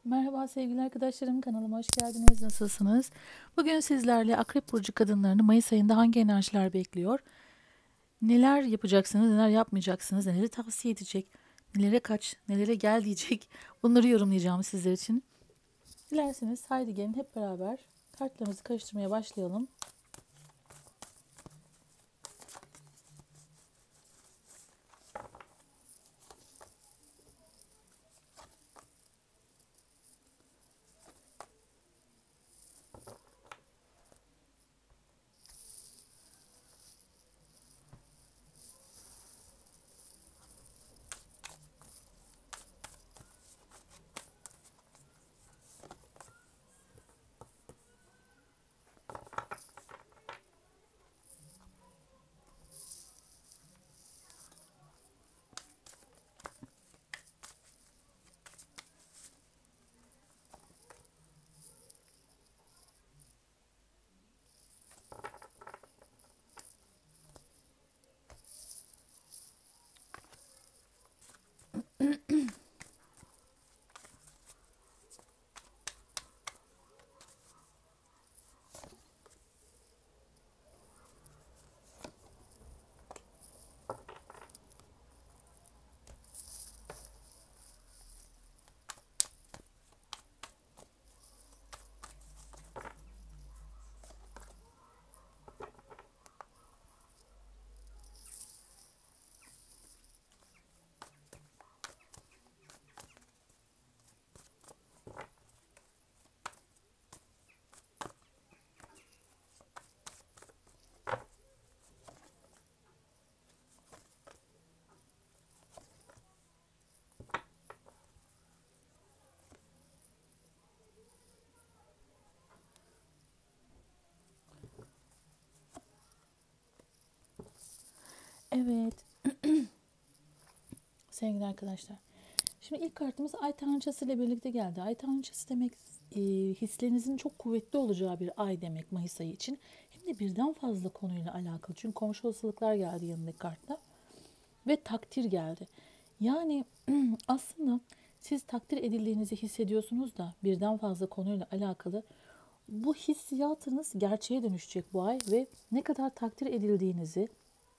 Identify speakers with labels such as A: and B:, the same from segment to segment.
A: Merhaba sevgili arkadaşlarım, kanalıma hoş geldiniz. Nasılsınız? Bugün sizlerle Akrep Burcu kadınlarını Mayıs ayında hangi enerjiler bekliyor? Neler yapacaksınız, neler yapmayacaksınız, neleri tavsiye edecek, nelere kaç, nelere gel diyecek. Bunları yorumlayacağım sizler için. Dilerseniz haydi gelin hep beraber kartlarımızı karıştırmaya başlayalım. Evet sevgili arkadaşlar. Şimdi ilk kartımız Ay Tanrıçası ile birlikte geldi. Ay Tanrıçası demek hislerinizin çok kuvvetli olacağı bir ay demek Mayıs ayı için. Hem de birden fazla konuyla alakalı. Çünkü komşu olasılıklar geldi yanındaki kartta. Ve takdir geldi. Yani aslında siz takdir edildiğinizi hissediyorsunuz da birden fazla konuyla alakalı. Bu hissiyatınız gerçeğe dönüşecek bu ay ve ne kadar takdir edildiğinizi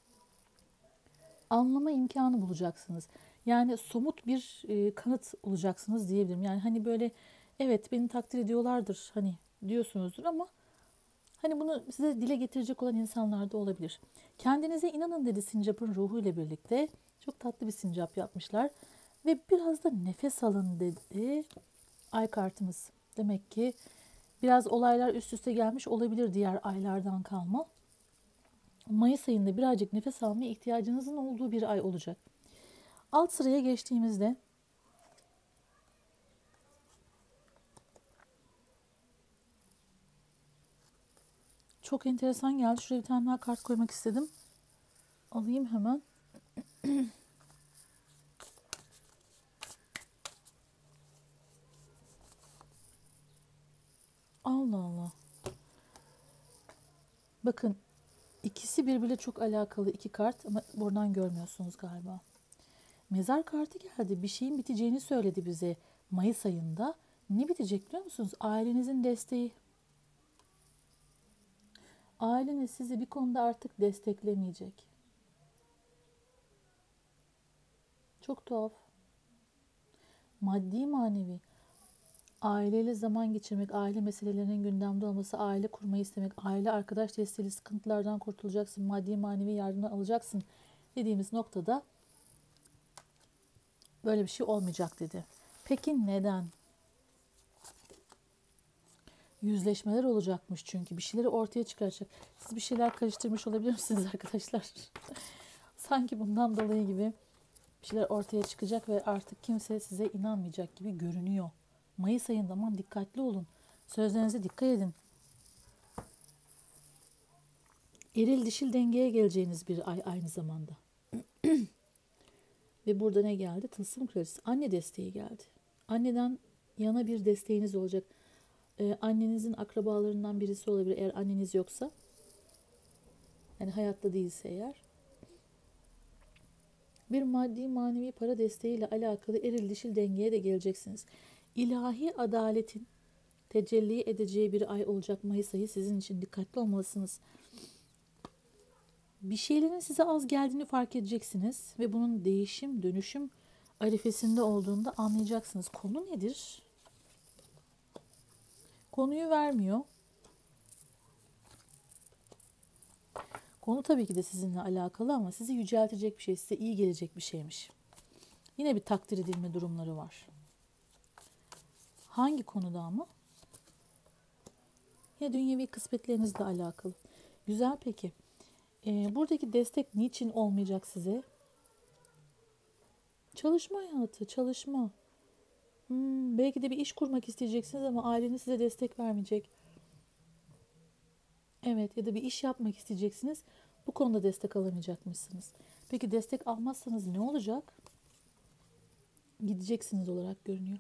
A: anlama imkanı bulacaksınız. Yani somut bir kanıt olacaksınız diyebilirim. Yani hani böyle evet beni takdir ediyorlardır hani diyorsunuzdur ama hani bunu size dile getirecek olan insanlar da olabilir. Kendinize inanın dedi sincapın ruhu ile birlikte. Çok tatlı bir sincap yapmışlar. Ve biraz da nefes alın dedi ay kartımız. Demek ki biraz olaylar üst üste gelmiş olabilir diğer aylardan kalma. Mayıs ayında birazcık nefes almaya ihtiyacınızın olduğu bir ay olacak. Alt sıraya geçtiğimizde çok enteresan geldi. Şuraya bir tane daha kart koymak istedim. Alayım hemen. Allah Allah. Bakın ikisi birbiriyle çok alakalı iki kart ama buradan görmüyorsunuz galiba. Mezar kartı geldi. Bir şeyin biteceğini söyledi bize Mayıs ayında. Ne bitecek biliyor musunuz? Ailenizin desteği. Aileniz sizi bir konuda artık desteklemeyecek. Çok tuhaf. Maddi manevi. Aileyle zaman geçirmek, aile meselelerinin gündemde olması, aile kurmayı istemek, aile arkadaş desteğiyle sıkıntılardan kurtulacaksın, maddi manevi yardımlar alacaksın dediğimiz noktada böyle bir şey olmayacak dedi. Peki neden? Yüzleşmeler olacakmış çünkü bir şeyleri ortaya çıkaracak. Siz bir şeyler karıştırmış olabilir misiniz arkadaşlar? Sanki bundan dolayı gibi bir şeyler ortaya çıkacak ve artık kimse size inanmayacak gibi görünüyor. Mayıs ayında aman dikkatli olun. Sözlerinize dikkat edin. Eril dişil dengeye geleceğiniz bir ay aynı zamanda. Ve burada ne geldi? Tılsım kraliçesi. Anne desteği geldi. Anneden yana bir desteğiniz olacak. Annenizin akrabalarından birisi olabilir eğer anneniz yoksa. Yani hayatta değilse eğer. Bir maddi manevi para desteğiyle alakalı eril dişil dengeye de geleceksiniz. İlahi adaletin tecelli edeceği bir ay olacak Mayıs ayı sizin için. Dikkatli olmalısınız. Bir şeylerin size az geldiğini fark edeceksiniz ve bunun değişim, dönüşüm arifesinde olduğunda anlayacaksınız. Konu nedir? Konuyu vermiyor. Konu tabii ki de sizinle alakalı ama sizi yüceltecek bir şey, size iyi gelecek bir şeymiş. Yine bir takdir edilme durumları var. Hangi konuda ama? Yine dünyevi kısmetlerinizle alakalı. Güzel peki. Buradaki destek niçin olmayacak size? Çalışma hayatı, çalışma. Belki de bir iş kurmak isteyeceksiniz ama aileniz size destek vermeyecek. Evet, ya da bir iş yapmak isteyeceksiniz. Bu konuda destek alamayacakmışsınız. Peki destek almazsanız ne olacak? Gideceksiniz olarak görünüyor.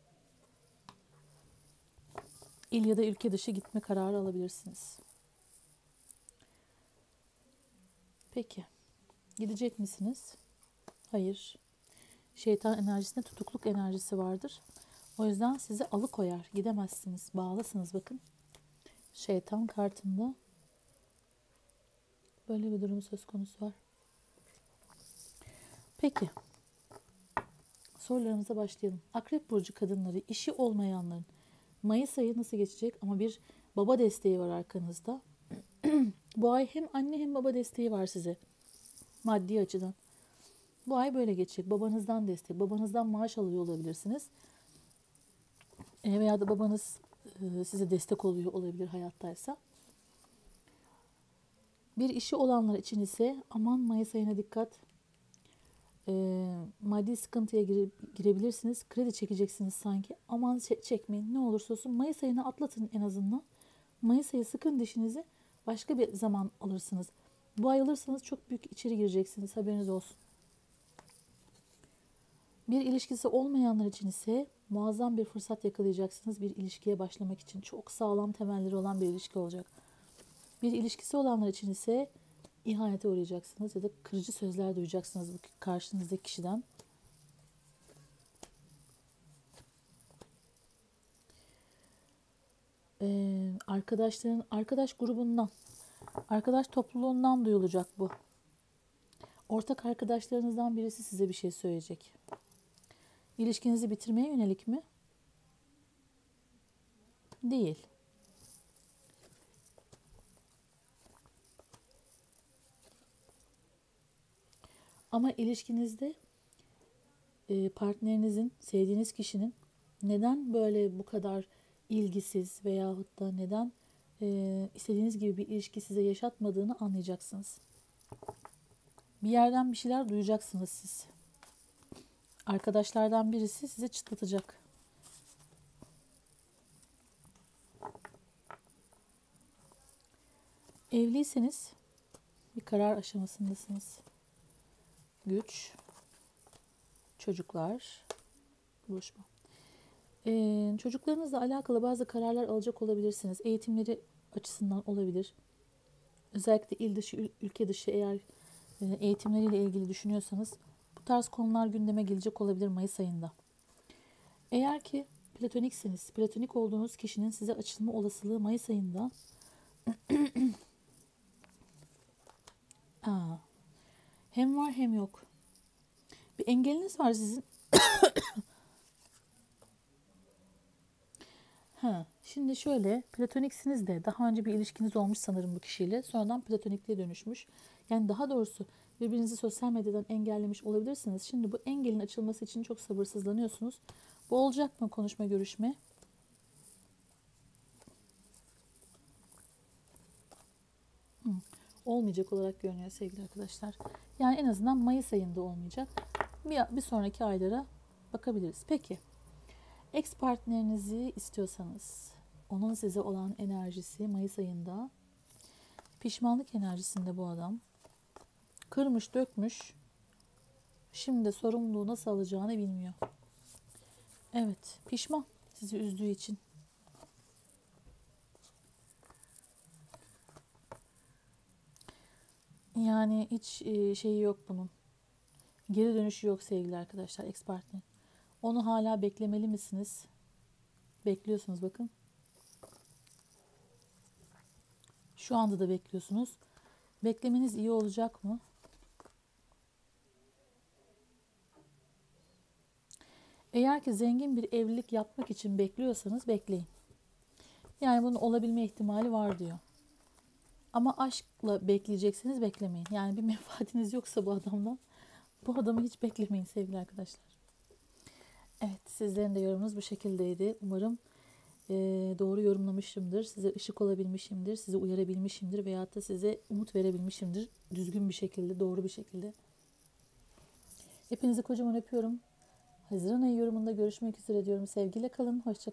A: İl ya da ülke dışı gitme kararı alabilirsiniz. Peki, gidecek misiniz? Hayır. Şeytan enerjisinde tutukluk enerjisi vardır. O yüzden sizi alıkoyar. Gidemezsiniz. Bağlısınız bakın. Şeytan kartında böyle bir durum söz konusu var. Peki. Sorularımıza başlayalım. Akrep burcu kadınları, işi olmayanların Mayıs ayı nasıl geçecek? Ama bir baba desteği var arkanızda. Bu ay hem anne hem baba desteği var size. Maddi açıdan. Bu ay böyle geçecek. Babanızdan destek. Babanızdan maaş alıyor olabilirsiniz. Veya da babanız size destek oluyor olabilir hayattaysa. Bir işi olanlar için ise aman Mayıs ayına dikkat. Maddi sıkıntıya girebilirsiniz. Kredi çekeceksiniz sanki. Aman çekmeyin. Ne olursa olsun Mayıs ayını atlatın en azından. Mayıs ayı sıkın dişinizi. Başka bir zaman alırsınız. Bu ay alırsanız çok büyük içeri gireceksiniz. Haberiniz olsun. Bir ilişkisi olmayanlar için ise muazzam bir fırsat yakalayacaksınız bir ilişkiye başlamak için. Çok sağlam temelleri olan bir ilişki olacak. Bir ilişkisi olanlar için ise ihanete uğrayacaksınız ya da kırıcı sözler duyacaksınız bu karşınızdaki kişiden. Arkadaş grubundan, arkadaş topluluğundan duyulacak bu. Ortak arkadaşlarınızdan birisi size bir şey söyleyecek. İlişkinizi bitirmeye yönelik mi? Değil. Ama ilişkinizde partnerinizin, sevdiğiniz kişinin neden böyle bu kadar ilgisiz veyahut da neden istediğiniz gibi bir ilişki size yaşatmadığını anlayacaksınız. Bir yerden bir şeyler duyacaksınız siz. Arkadaşlardan birisi size çıtlatacak. Evliyseniz bir karar aşamasındasınız. Güç, çocuklar, buluşma. Çocuklarınızla alakalı bazı kararlar alacak olabilirsiniz. Eğitimleri açısından olabilir. Özellikle il dışı, ülke dışı eğer eğitimleriyle ilgili düşünüyorsanız bu tarz konular gündeme gelecek olabilir Mayıs ayında. Eğer ki platonikseniz, platonik olduğunuz kişinin size açılma olasılığı Mayıs ayında hem var hem yok. Bir engeliniz var sizin. Şimdi şöyle, platoniksiniz de daha önce bir ilişkiniz olmuş sanırım bu kişiyle. Sonradan platonikliğe dönüşmüş. Yani daha doğrusu birbirinizi sosyal medyadan engellemiş olabilirsiniz. Şimdi bu engelin açılması için çok sabırsızlanıyorsunuz. Bu olacak mı konuşma, görüşme? Olmayacak olarak görünüyor sevgili arkadaşlar. Yani en azından Mayıs ayında olmayacak. Bir sonraki aylara bakabiliriz. Peki, ex partnerinizi istiyorsanız onun size olan enerjisi Mayıs ayında pişmanlık enerjisinde bu adam. Kırmış, dökmüş. Şimdi de sorumluluğu nasıl alacağını bilmiyor. Evet, pişman sizi üzdüğü için. Yani hiç şeyi yok bunun. Geri dönüşü yok sevgili arkadaşlar, ex partner. Onu hala beklemeli misiniz? Bekliyorsunuz bakın. Şu anda da bekliyorsunuz. Beklemeniz iyi olacak mı? Eğer ki zengin bir evlilik yapmak için bekliyorsanız bekleyin. Yani bunun olabilme ihtimali var diyor. Ama aşkla bekleyecekseniz beklemeyin. Yani bir menfaatiniz yoksa bu adamdan, bu adamı hiç beklemeyin sevgili arkadaşlar. Evet, sizlerin de yorumunuz bu şekildeydi. Umarım doğru yorumlamışımdır. Size ışık olabilmişimdir. Sizi uyarabilmişimdir. Veyahut da size umut verebilmişimdir. Düzgün bir şekilde, doğru bir şekilde. Hepinizi kocaman öpüyorum. Haziran ayı yorumunda görüşmek üzere diyorum. Sevgiyle kalın. Hoşça kalın.